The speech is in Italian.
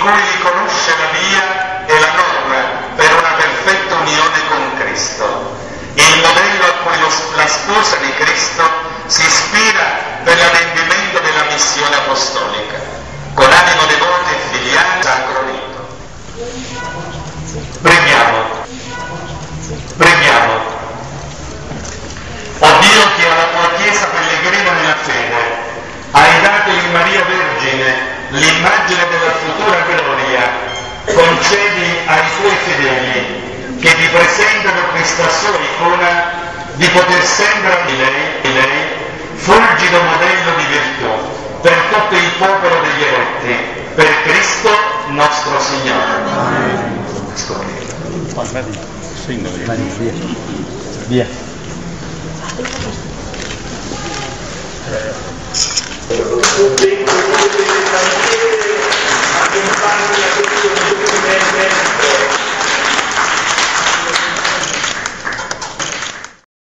cui riconosce la via e la norma per una perfetta unione con Cristo, il modello a cui la sposa di Cristo si ispira per l'adempimento della missione apostolica, con animo devoto e filiale sacro rito. Preghiamo. O Dio, che alla tua Chiesa pellegrina nella fede hai dato in Maria Vergine l'immagine della futura gloria, concedi ai tuoi fedeli che ti presentano questa sua icona di poter sempre di lei fulgido modello di virtù per tutto il popolo degli eletti, per Cristo nostro Signore. Via.